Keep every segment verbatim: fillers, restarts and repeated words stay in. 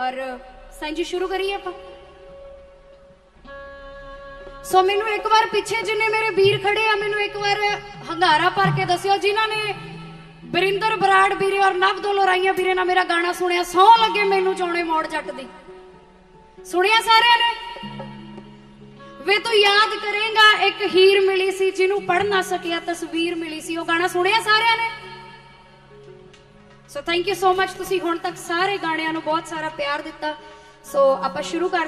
और साईं जी शुरू करिए आप। सो मैनू एक बार पिछे जिन्हें मेरे वीर खड़े आ मैनू एक बार हंगारा भर के दसियो जिन्होंने बरिंदर बराड़ वीरे और नव दो लोराइया वीरे ना मेरा गाना सुनिया सौ लगे मैनू चौने मोड़ जट दी सुनिया सारे ने वे तो याद करेगा एक हीर मिली सी जिन्हों पढ़ ना सकिया तस्वीर मिली सी वो गाना सुनिया सारे ने। So thank you so much तुसी हुण तक सारे गाणियां नू बहुत सारा प्यार दिता। सो आपां शुरू कर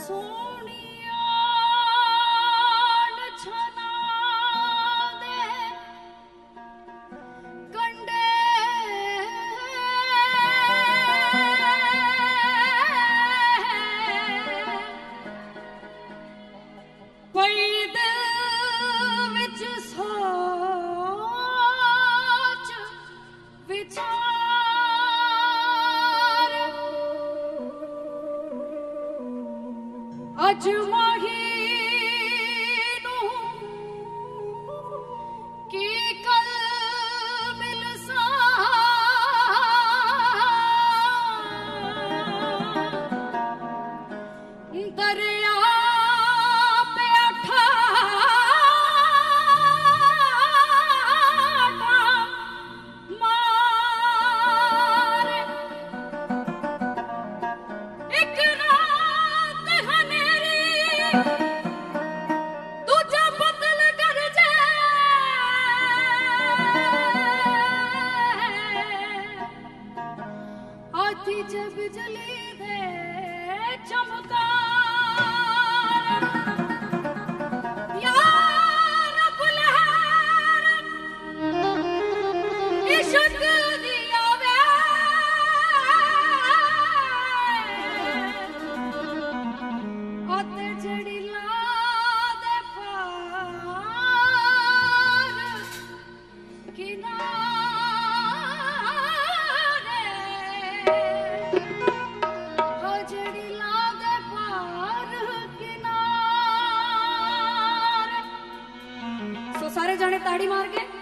अज माही की कल मिलसा दरिया पे अठा मार एक रात दूजा बदल कर आती जब जली दे चमकार यार बुलहर इश्क दिया वे आते जड़ी सारे जाने ताड़ी मार के